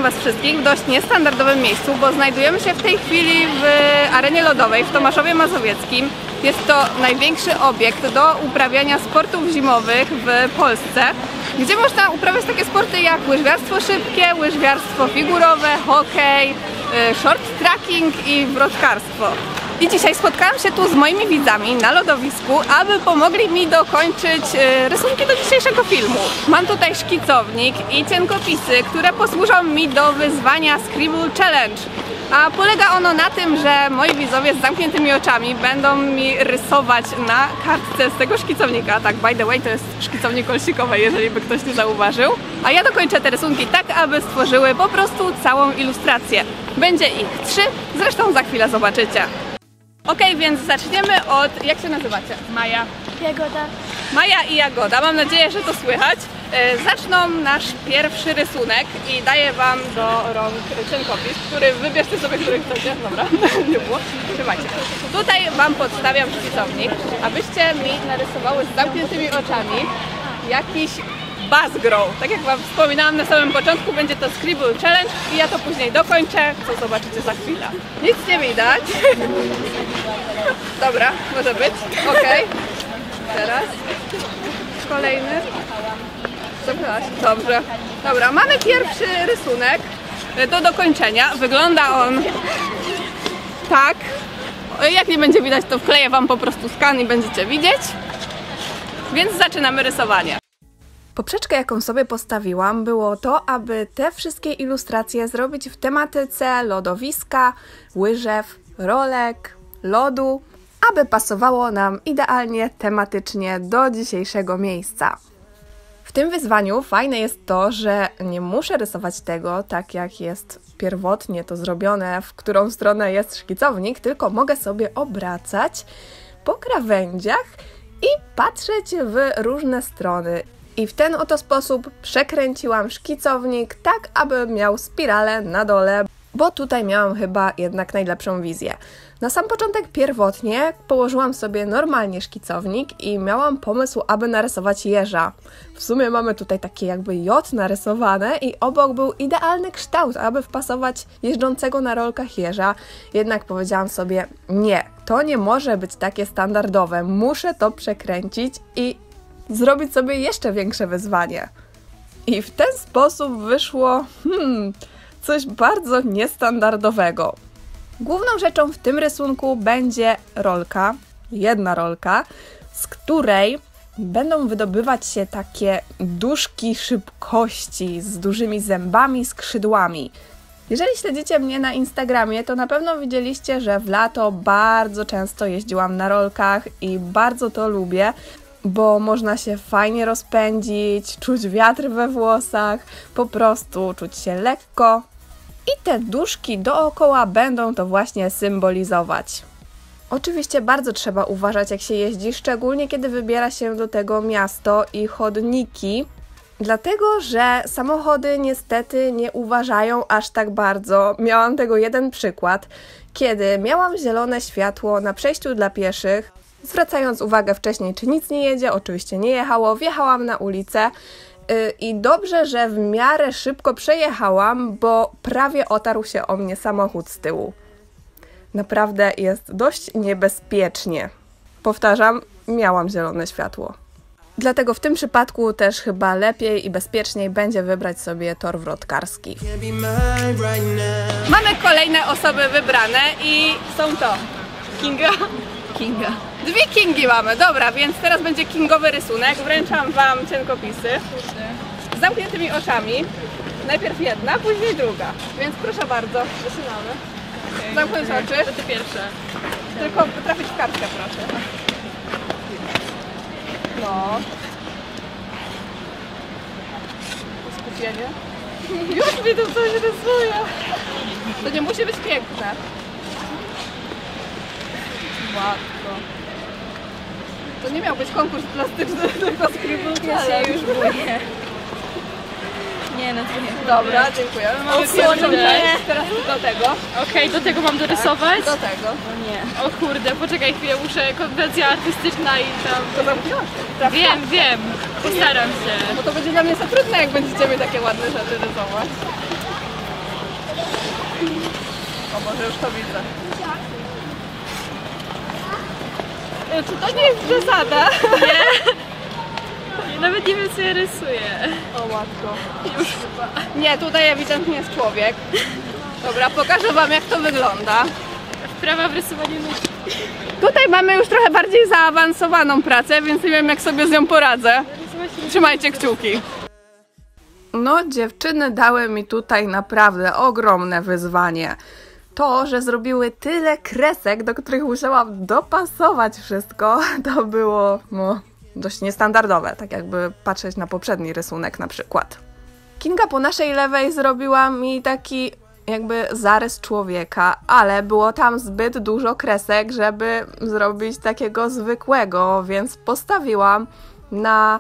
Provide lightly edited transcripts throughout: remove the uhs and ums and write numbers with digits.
Was wszystkich w dość niestandardowym miejscu, bo znajdujemy się w tej chwili w arenie lodowej w Tomaszowie Mazowieckim. Jest to największy obiekt do uprawiania sportów zimowych w Polsce, gdzie można uprawiać takie sporty jak łyżwiarstwo szybkie, łyżwiarstwo figurowe, hokej, short tracking i wrotkarstwo. I dzisiaj spotkałam się tu z moimi widzami na lodowisku, aby pomogli mi dokończyć rysunki do dzisiejszego filmu. Mam tutaj szkicownik i cienkopisy, które posłużą mi do wyzwania Scribble Challenge. A polega ono na tym, że moi widzowie z zamkniętymi oczami będą mi rysować na kartce z tego szkicownika. Tak, by the way, to jest szkicownik olsikowy, jeżeli by ktoś nie zauważył. A ja dokończę te rysunki tak, aby stworzyły po prostu całą ilustrację. Będzie ich 3, zresztą za chwilę zobaczycie. Okej, więc zaczniemy od... jak się nazywacie? Maja. Jagoda. Maja i Jagoda, mam nadzieję, że to słychać. Zaczną nasz pierwszy rysunek i daję Wam do rąk cienkopis, który wybierzcie sobie, który chcecie. Dobra, nie było. Trzymajcie. Tutaj Wam podstawiam szkicownik, abyście mi narysowały z zamkniętymi oczami jakiś Buzzgrow. Tak jak Wam wspominałam na samym początku, będzie to Scribble Challenge i ja to później dokończę, co zobaczycie za chwilę. Nic nie widać. Dobra, może być. Okej. Teraz kolejny. Dobrze. Dobra, mamy pierwszy rysunek do dokończenia. Wygląda on tak. Jak nie będzie widać, to wkleję Wam po prostu skan i będziecie widzieć. Więc zaczynamy rysowanie. Poprzeczkę, jaką sobie postawiłam, było to, aby te wszystkie ilustracje zrobić w tematyce lodowiska, łyżew, rolek, lodu, aby pasowało nam idealnie tematycznie do dzisiejszego miejsca. W tym wyzwaniu fajne jest to, że nie muszę rysować tego tak jak jest pierwotnie to zrobione, w którą stronę jest szkicownik, tylko mogę sobie obracać po krawędziach i patrzeć w różne strony. I w ten oto sposób przekręciłam szkicownik tak, aby miał spiralę na dole, bo tutaj miałam chyba jednak najlepszą wizję. Na sam początek pierwotnie położyłam sobie normalnie szkicownik i miałam pomysł, aby narysować jeża. W sumie mamy tutaj takie jakby J narysowane i obok był idealny kształt, aby wpasować jeżdżącego na rolkach jeża. Jednak powiedziałam sobie, nie, to nie może być takie standardowe, muszę to przekręcić i zrobić sobie jeszcze większe wyzwanie. I w ten sposób wyszło coś bardzo niestandardowego. Główną rzeczą w tym rysunku będzie rolka, jedna rolka, z której będą wydobywać się takie duszki szybkości z dużymi zębami, skrzydłami. Jeżeli śledzicie mnie na Instagramie, to na pewno widzieliście, że w lato bardzo często jeździłam na rolkach i bardzo to lubię, bo można się fajnie rozpędzić, czuć wiatr we włosach, po prostu czuć się lekko. I te duszki dookoła będą to właśnie symbolizować. Oczywiście bardzo trzeba uważać, jak się jeździ, szczególnie kiedy wybiera się do tego miasto i chodniki, dlatego że samochody niestety nie uważają aż tak bardzo. Miałam tego jeden przykład, kiedy miałam zielone światło na przejściu dla pieszych, zwracając uwagę wcześniej, czy nic nie jedzie, oczywiście nie jechało, wjechałam na ulicę i dobrze, że w miarę szybko przejechałam, bo prawie otarł się o mnie samochód z tyłu. Naprawdę jest dość niebezpiecznie. Powtarzam, miałam zielone światło. Dlatego w tym przypadku też chyba lepiej i bezpieczniej będzie wybrać sobie tor wrotkarski. Mamy kolejne osoby wybrane i są to Kinga. Dwie Kingi mamy, dobra, więc teraz będzie kingowy rysunek. Wręczam Wam cienkopisy z zamkniętymi oczami. Najpierw jedna, później druga. Więc proszę bardzo, zaczynamy. Okay, zamknąć oczy. To ty pierwsze. Tylko trafić w kartkę, proszę. No. Skupienie. Już mi tu coś rysuje. To nie musi być piękne. Matko. To nie miał być konkurs plastyczny, tylko Scribble Challenge. Ja się już boję. Nie, no to nie. Dobra, dziękuję. Mamy pierwszą część, teraz do tego. Okej, do tego mam dorysować? Tak, do tego. No nie. O kurde, poczekaj chwilę, muszę, konwencja artystyczna i tam... To zamknęłaś? Wiem, postaram się. Bo to będzie dla mnie za trudne, jak będziecie mi takie ładne rzeczy rysować. O, może już to widzę. Czy to nie jest przesada? Nawet nie wiem, co ja rysuję. O matko. Już. Nie, tutaj ewidentnie jest człowiek. Dobra, pokażę wam, jak to wygląda. Wprawa w rysowaniu ludzi. Tutaj mamy już trochę bardziej zaawansowaną pracę, więc nie wiem, jak sobie z nią poradzę. Trzymajcie kciuki. No, dziewczyny dały mi tutaj naprawdę ogromne wyzwanie. To, że zrobiły tyle kresek, do których musiałam dopasować wszystko, to było dość niestandardowe, tak jakby patrzeć na poprzedni rysunek na przykład. Kinga po naszej lewej zrobiła mi taki jakby zarys człowieka, ale było tam zbyt dużo kresek, żeby zrobić takiego zwykłego, więc postawiłam na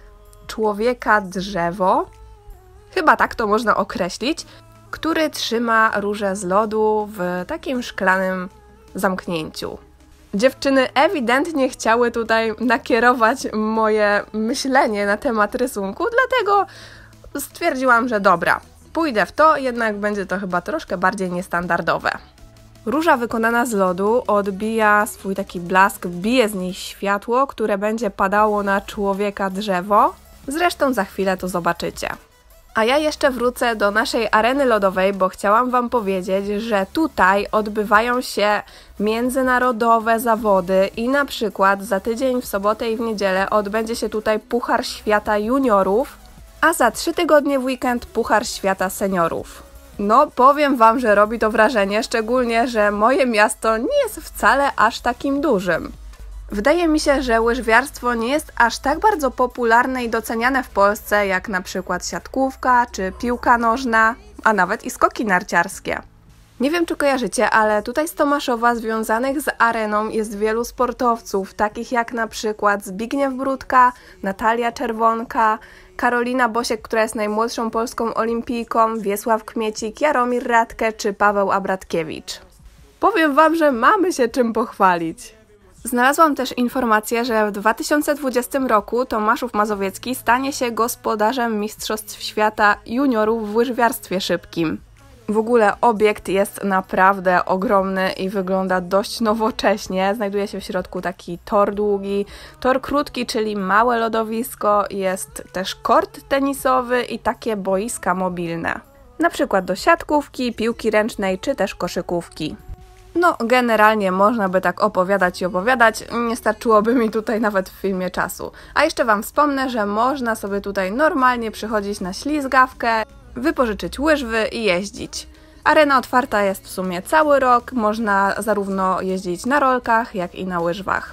człowieka drzewo, chyba tak to można określić, który trzyma różę z lodu w takim szklanym zamknięciu. Dziewczyny ewidentnie chciały tutaj nakierować moje myślenie na temat rysunku, dlatego stwierdziłam, że dobra, pójdę w to, jednak będzie to chyba troszkę bardziej niestandardowe. Róża wykonana z lodu odbija swój taki blask, bije z niej światło, które będzie padało na człowieka drzewo. Zresztą za chwilę to zobaczycie. A ja jeszcze wrócę do naszej areny lodowej, bo chciałam wam powiedzieć, że tutaj odbywają się międzynarodowe zawody i na przykład za tydzień w sobotę i w niedzielę odbędzie się tutaj Puchar Świata Juniorów, a za 3 tygodnie w weekend Puchar Świata Seniorów. No, powiem wam, że robi to wrażenie, szczególnie, że moje miasto nie jest wcale aż takim dużym. Wydaje mi się, że łyżwiarstwo nie jest aż tak bardzo popularne i doceniane w Polsce, jak na przykład siatkówka czy piłka nożna, a nawet i skoki narciarskie. Nie wiem, czy kojarzycie, ale tutaj z Tomaszowa związanych z areną jest wielu sportowców, takich jak na przykład Zbigniew Brudka, Natalia Czerwonka, Karolina Bosiek, która jest najmłodszą polską olimpijką, Wiesław Kmiecik, Jaromir Radke czy Paweł Abratkiewicz. Powiem wam, że mamy się czym pochwalić. Znalazłam też informację, że w 2020 roku Tomaszów Mazowiecki stanie się gospodarzem Mistrzostw Świata Juniorów w łyżwiarstwie szybkim. W ogóle obiekt jest naprawdę ogromny i wygląda dość nowocześnie. Znajduje się w środku taki tor długi, tor krótki, czyli małe lodowisko, jest też kort tenisowy i takie boiska mobilne. Na przykład do siatkówki, piłki ręcznej czy też koszykówki. No, generalnie można by tak opowiadać i opowiadać, nie starczyłoby mi tutaj nawet w filmie czasu. A jeszcze wam wspomnę, że można sobie tutaj normalnie przychodzić na ślizgawkę, wypożyczyć łyżwy i jeździć. Arena otwarta jest w sumie cały rok, można zarówno jeździć na rolkach, jak i na łyżwach.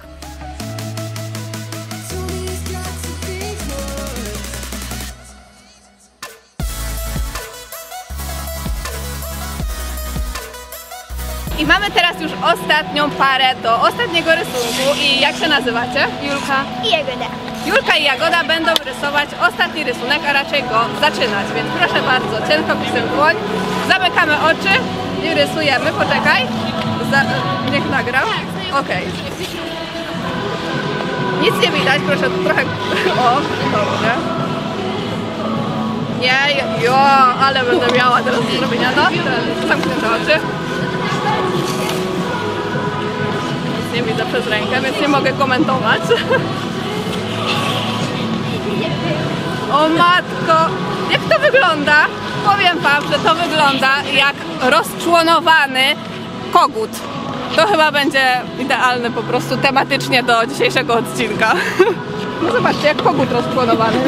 I mamy teraz już ostatnią parę do ostatniego rysunku i jak się nazywacie? Julka. I Jagoda. Julka i Jagoda będą rysować ostatni rysunek, a raczej go zaczynać, więc proszę bardzo, cienko pisem dłoń, zamykamy oczy i rysujemy, poczekaj, niech nagram, okej. Nic nie widać, proszę trochę, o, dobrze. Nie, jo, ale będę miała teraz do zrobienia, no, teraz zamknięte oczy. Nic nie widzę przez rękę, więc nie mogę komentować. O matko, jak to wygląda? Powiem wam, że to wygląda jak rozczłonowany kogut. To chyba będzie idealne po prostu tematycznie do dzisiejszego odcinka. No zobaczcie, jak kogut rozczłonowany.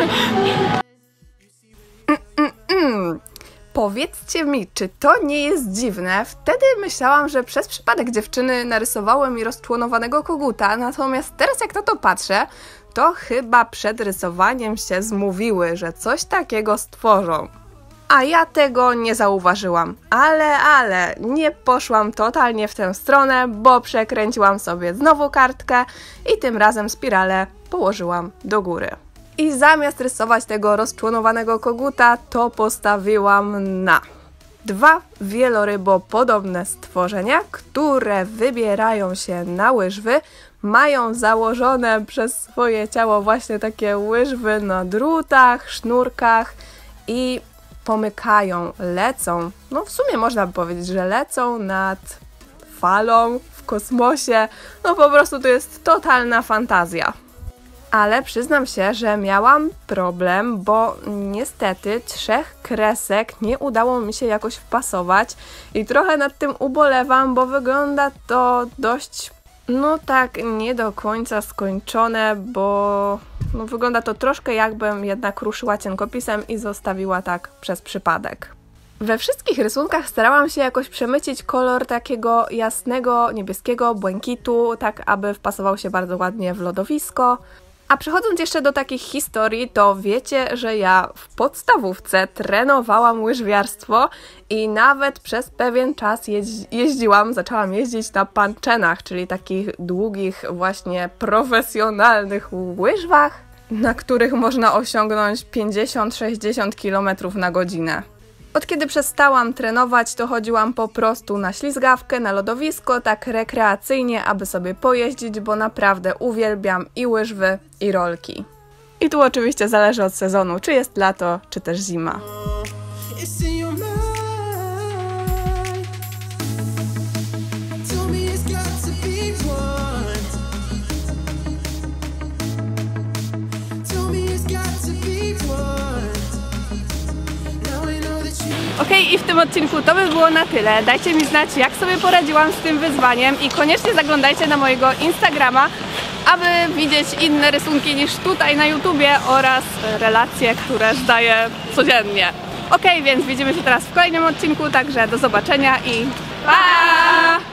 Powiedzcie mi, czy to nie jest dziwne? Wtedy myślałam, że przez przypadek dziewczyny narysowały mi rozczłonowanego koguta, natomiast teraz jak na to patrzę, to chyba przed rysowaniem się zmówiły, że coś takiego stworzą. A ja tego nie zauważyłam, ale nie poszłam totalnie w tę stronę, bo przekręciłam sobie znowu kartkę i tym razem spiralę położyłam do góry. I zamiast rysować tego rozczłonowanego koguta, to postawiłam na 2 wielorybopodobne stworzenia, które wybierają się na łyżwy, mają założone przez swoje ciało właśnie takie łyżwy na drutach, sznurkach i pomykają, lecą, no w sumie można by powiedzieć, że lecą nad falą w kosmosie, no po prostu to jest totalna fantazja. Ale przyznam się, że miałam problem, bo niestety 3 kresek nie udało mi się jakoś wpasować i trochę nad tym ubolewam, bo wygląda to dość, no tak, nie do końca skończone, bo no, wygląda to troszkę jakbym jednak ruszyła cienkopisem i zostawiła tak przez przypadek. We wszystkich rysunkach starałam się jakoś przemycić kolor takiego jasnego, niebieskiego błękitu, tak aby wpasował się bardzo ładnie w lodowisko. A przechodząc jeszcze do takich historii, to wiecie, że ja w podstawówce trenowałam łyżwiarstwo i nawet przez pewien czas zaczęłam jeździć na panczenach, czyli takich długich, właśnie profesjonalnych łyżwach, na których można osiągnąć 50-60 km na godzinę. Od kiedy przestałam trenować, to chodziłam po prostu na ślizgawkę, na lodowisko, tak rekreacyjnie, aby sobie pojeździć, bo naprawdę uwielbiam i łyżwy, i rolki. I tu oczywiście zależy od sezonu, czy jest lato, czy też zima. Okej, i w tym odcinku to by było na tyle. Dajcie mi znać, jak sobie poradziłam z tym wyzwaniem i koniecznie zaglądajcie na mojego Instagrama, aby widzieć inne rysunki niż tutaj na YouTubie oraz relacje, które zdaję codziennie. Okej, więc widzimy się teraz w kolejnym odcinku, także do zobaczenia i pa!